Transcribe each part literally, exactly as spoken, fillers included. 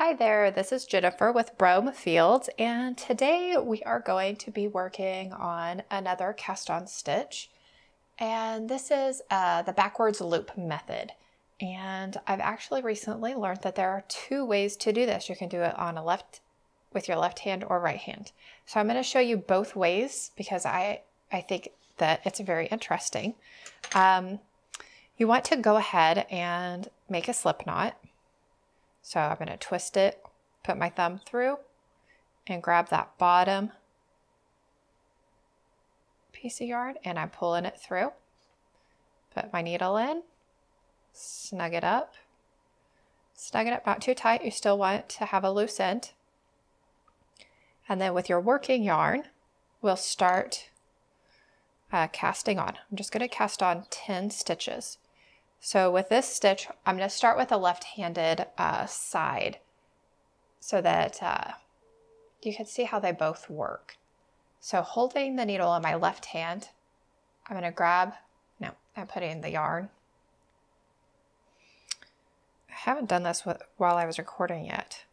Hi there, this is Jennifer with Brome Fields, and today we are going to be working on another cast on stitch, and this is uh, the backwards loop method. And I've actually recently learned that there are two ways to do this. You can do it on a left with your left hand or right hand. So I'm going to show you both ways because I, I think that it's very interesting. Um, you want to go ahead and make a slip knot. So I'm going to twist it, put my thumb through, and grab that bottom piece of yarn, and I'm pulling it through. Put my needle in, snug it up, snug it up, not too tight. You still want to have a loose end. And then with your working yarn, we'll start uh, casting on. I'm just going to cast on ten stitches. So with this stitch, I'm going to start with a left-handed uh, side so that uh, you can see how they both work. So holding the needle in my left hand, I'm going to grab, no, I'm putting the yarn. I haven't done this with, while I was recording yet.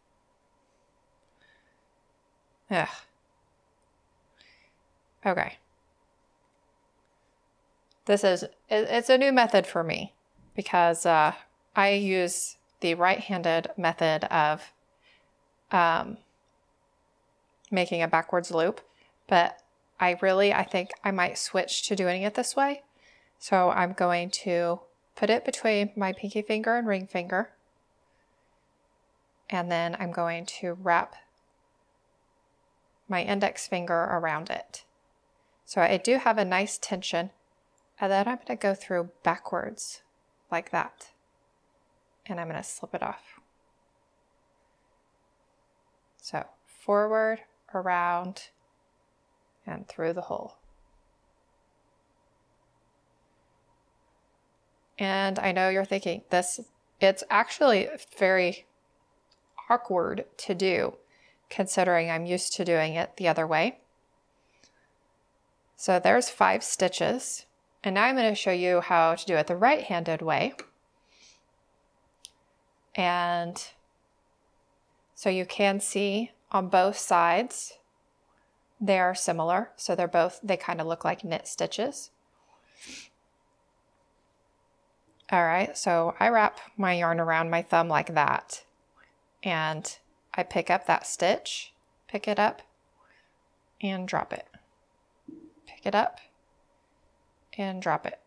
Ugh. Okay. This is, it's a new method for me, because uh, I use the right-handed method of um, making a backwards loop, but I really, I think I might switch to doing it this way. So I'm going to put it between my pinky finger and ring finger, and then I'm going to wrap my index finger around it. So I do have a nice tension, and then I'm going to go through backwards like that, and I'm going to slip it off. So forward, around, and through the hole. And I know you're thinking this, it's actually very awkward to do considering I'm used to doing it the other way. So there's five stitches. And now I'm going to show you how to do it the right-handed way. And so you can see on both sides, they are similar. So they're both, they kind of look like knit stitches. All right, so I wrap my yarn around my thumb like that. And I pick up that stitch, pick it up, and drop it. Pick it up, and drop it.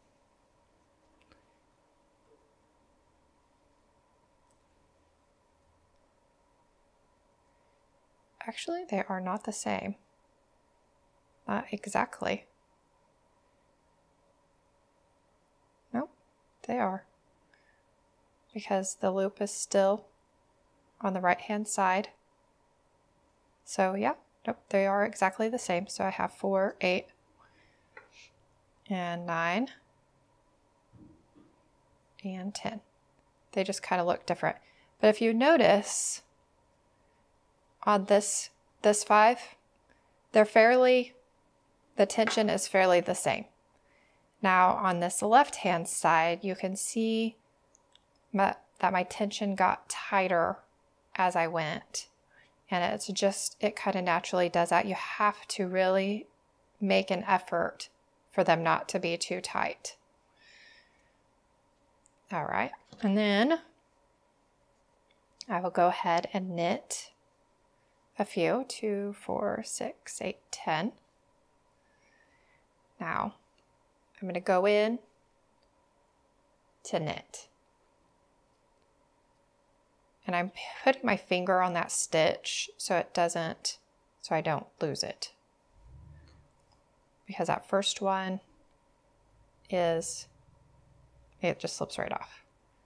Actually, they are not the same. Not exactly. Nope, they are. Because the loop is still on the right-hand side. So yeah, nope, they are exactly the same. So I have four, eight, and nine, and ten. They just kind of look different. But if you notice on this, this five, they're fairly, the tension is fairly the same. Now on this left-hand side, you can see my, that my tension got tighter as I went. And it's just, it kind of naturally does that. You have to really make an effort for them not to be too tight. All right, and then I will go ahead and knit a few, two, four, six, eight, ten. Now, I'm going to go in to knit. And I'm putting my finger on that stitch so it doesn't, so I don't lose it. Because that first one is, it just slips right off.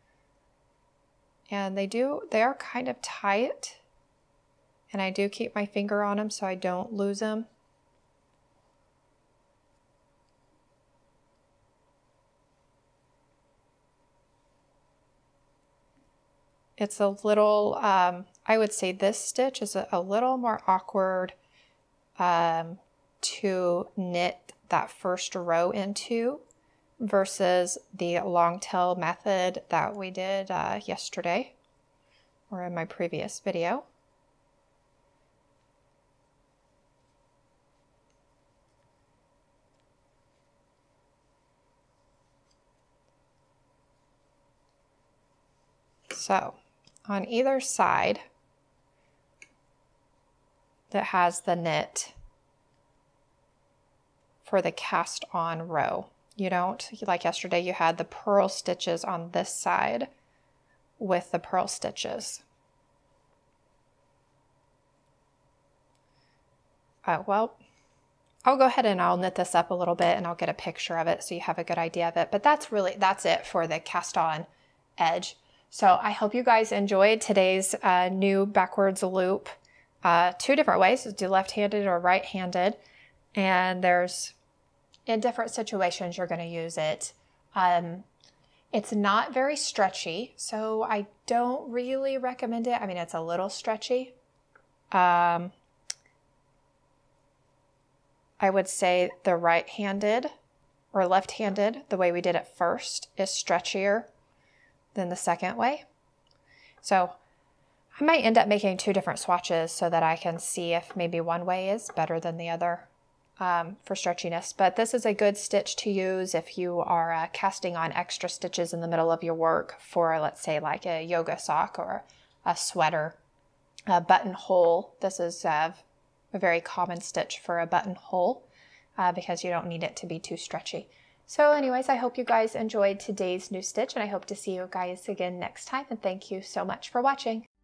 And they do, they are kind of tight. And I do keep my finger on them so I don't lose them. It's a little, um, I would say this stitch is a, a little more awkward um, to knit that first row into versus the long tail method that we did uh, yesterday or in my previous video. So on either side that has the knit for the cast on row. You don't, like yesterday, you had the purl stitches on this side with the purl stitches. Uh, well, I'll go ahead and I'll knit this up a little bit and I'll get a picture of it so you have a good idea of it. But that's really, that's it for the cast on edge. So I hope you guys enjoyed today's uh, new backwards loop. Uh, two different ways, do left-handed or right-handed. And there's, in different situations, you're going to use it. Um, it's not very stretchy, so I don't really recommend it. I mean, it's a little stretchy. Um, I would say the right-handed or left-handed, the way we did it first, is stretchier than the second way. So I might end up making two different swatches so that I can see if maybe one way is better than the other um, for stretchiness. But this is a good stitch to use if you are uh, casting on extra stitches in the middle of your work for, let's say, like a yoga sock or a sweater, a buttonhole. This is uh, a very common stitch for a buttonhole uh, because you don't need it to be too stretchy. So anyways, I hope you guys enjoyed today's new stitch and I hope to see you guys again next time, and thank you so much for watching.